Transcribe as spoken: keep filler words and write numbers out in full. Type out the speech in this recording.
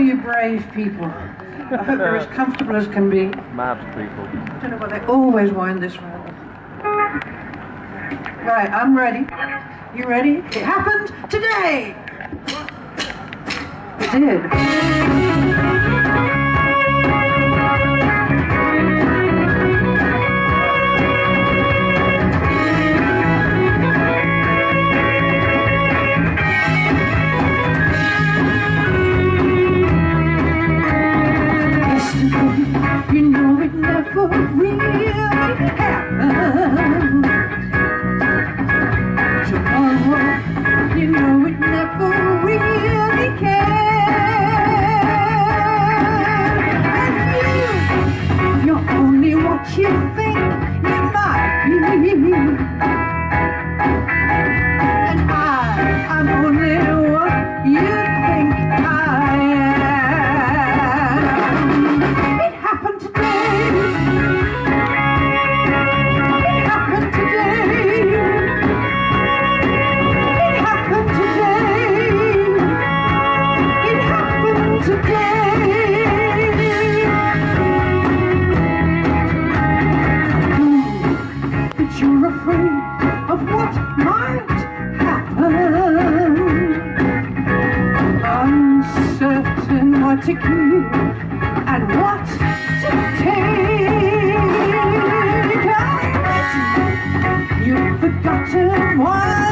you brave people. I hope they're as comfortable as can be. Mad people. I don't know why they always wind this round. Right, I'm ready. You ready? It happened today! It did. You know it never really happened. Tomorrow, you know it never really can. And you, you're only what you think you might be. And I, I'm only what you think I am. It happened today. It happened today. It happened today. It happened today. That you're afraid of what might happen. Uncertain what to keep and what to take. You've forgotten why